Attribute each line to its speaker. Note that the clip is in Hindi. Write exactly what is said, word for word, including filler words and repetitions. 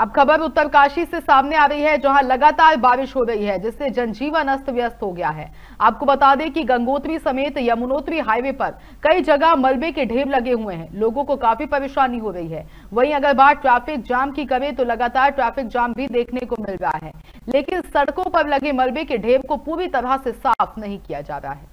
Speaker 1: अब खबर उत्तरकाशी से सामने आ रही है, जहां लगातार बारिश हो रही है, जिससे जनजीवन अस्त व्यस्त हो गया है। आपको बता दें कि गंगोत्री समेत यमुनोत्री हाईवे पर कई जगह मलबे के ढेर लगे हुए हैं। लोगों को काफी परेशानी हो रही है। वहीं अगर बात ट्रैफिक जाम की करें तो लगातार ट्रैफिक जाम भी देखने को मिल रहा है, लेकिन सड़कों पर लगे मलबे के ढेर को पूरी तरह से साफ नहीं किया जा रहा है।